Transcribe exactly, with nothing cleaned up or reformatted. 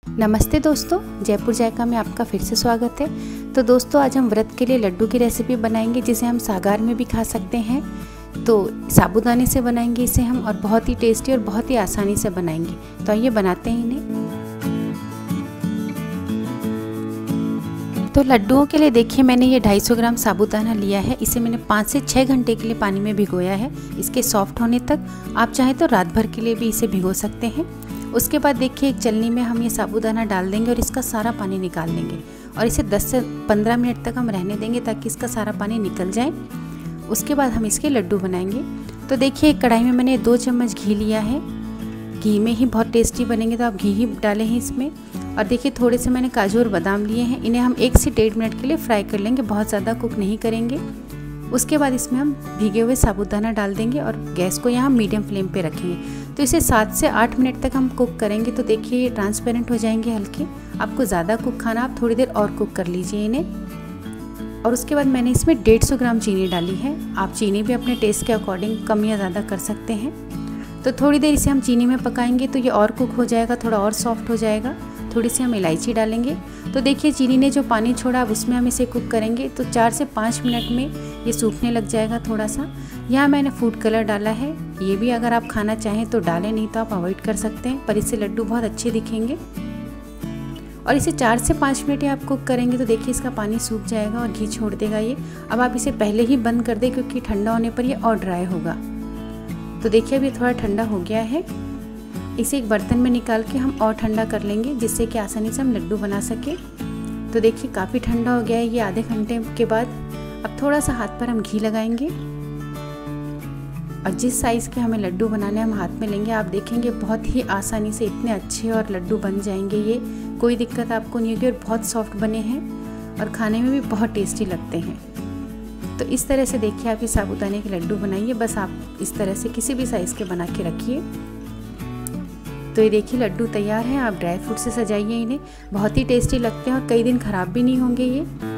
नमस्ते दोस्तों, जयपुर जायका में आपका फिर से स्वागत है। तो दोस्तों, आज हम व्रत के लिए लड्डू की रेसिपी बनाएंगे, जिसे हम सागार में भी खा सकते हैं। तो साबूदाने से बनाएंगे इसे हम, और बहुत ही टेस्टी और बहुत ही आसानी से बनाएंगे। तो आइए बनाते हैं इन्हें। तो लड्डुओं के लिए देखिए, मैंने ये दो सौ पचास ग्राम साबूदाना लिया है। इसे मैंने पाँच से छः घंटे के लिए पानी में भिगोया है, इसके सॉफ्ट होने तक। आप चाहें तो रात भर के लिए भी इसे भिगो सकते हैं। उसके बाद देखिए, एक चलनी में हम ये साबूदाना डाल देंगे और इसका सारा पानी निकाल लेंगे, और इसे दस से पंद्रह मिनट तक हम रहने देंगे ताकि इसका सारा पानी निकल जाए। उसके बाद हम इसके लड्डू बनाएंगे। तो देखिए, एक कढ़ाई में मैंने दो चम्मच घी लिया है। घी में ही बहुत टेस्टी बनेंगे, तो आप घी ही डालें हैं इसमें। और देखिए, थोड़े से मैंने काजू और बादाम लिए हैं। इन्हें हम एक से डेढ़ मिनट के लिए फ्राई कर लेंगे, बहुत ज़्यादा कुक नहीं करेंगे। उसके बाद इसमें हम भीगे हुए साबूदाना डाल देंगे और गैस को यहाँ मीडियम फ्लेम पे रखेंगे। तो इसे सात से आठ मिनट तक हम कुक करेंगे। तो देखिए, ये ट्रांसपेरेंट हो जाएंगे हल्के। आपको ज़्यादा कुक खाना, आप थोड़ी देर और कुक कर लीजिए इन्हें। और उसके बाद मैंने इसमें डेढ़ सौ ग्राम चीनी डाली है। आप चीनी भी अपने टेस्ट के अकॉर्डिंग कम या ज़्यादा कर सकते हैं। तो थोड़ी देर इसे हम चीनी में पकाएंगे, तो ये और कुक हो जाएगा, थोड़ा और सॉफ्ट हो जाएगा। थोड़ी सी हम इलायची डालेंगे। तो देखिए, चीनी ने जो पानी छोड़ा, अब उसमें हम इसे कुक करेंगे। तो चार से पाँच मिनट में ये सूखने लग जाएगा थोड़ा सा। यहाँ मैंने फूड कलर डाला है। ये भी अगर आप खाना चाहें तो डालें, नहीं तो आप अवॉइड कर सकते हैं, पर इससे लड्डू बहुत अच्छे दिखेंगे। और इसे चार से पाँच मिनट आप कुक करेंगे, तो देखिए इसका पानी सूख जाएगा और घी छोड़ देगा ये। अब आप इसे पहले ही बंद कर दें, क्योंकि ठंडा होने पर ये और ड्राई होगा। तो देखिए, अब ये थोड़ा ठंडा हो गया है। इसे एक बर्तन में निकाल के हम और ठंडा कर लेंगे, जिससे कि आसानी से हम लड्डू बना सके। तो देखिए, काफ़ी ठंडा हो गया है ये आधे घंटे के बाद। अब थोड़ा सा हाथ पर हम घी लगाएंगे, और जिस साइज़ के हमें लड्डू बनाने हम हाथ में लेंगे, आप देखेंगे बहुत ही आसानी से इतने अच्छे और लड्डू बन जाएंगे। ये कोई दिक्कत आपको नहीं होगी, और बहुत सॉफ्ट बने हैं और खाने में भी बहुत टेस्टी लगते हैं। तो इस तरह से देखिए, आप ये साबूदाने के लड्डू बनाइए। बस आप इस तरह से किसी भी साइज़ के बना के रखिए। तो ये देखिए, लड्डू तैयार हैं। आप ड्राई फ्रूट से सजाइए इन्हें, बहुत ही टेस्टी लगते हैं और कई दिन ख़राब भी नहीं होंगे ये।